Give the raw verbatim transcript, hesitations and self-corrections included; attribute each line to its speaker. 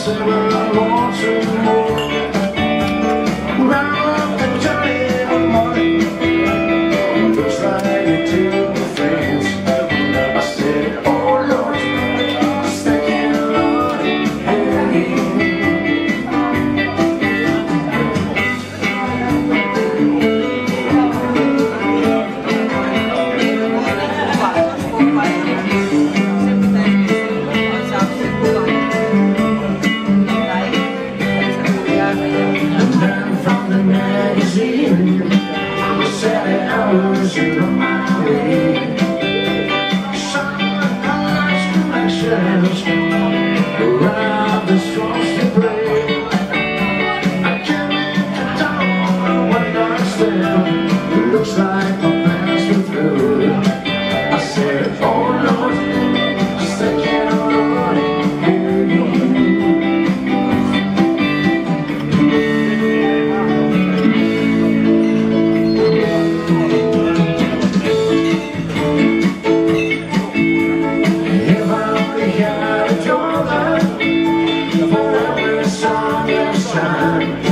Speaker 1: said, well, I want some more. Round up the journey in the morning, looks like you took your friends. I said, oh Lord, thank you, Lord, hey. Seven hours you're on my way. Someone lights connections around the songs to play. I came into town one night stand. It looks like my plans were through. I said, oh Lord, thank you, Lord, for every song you sang.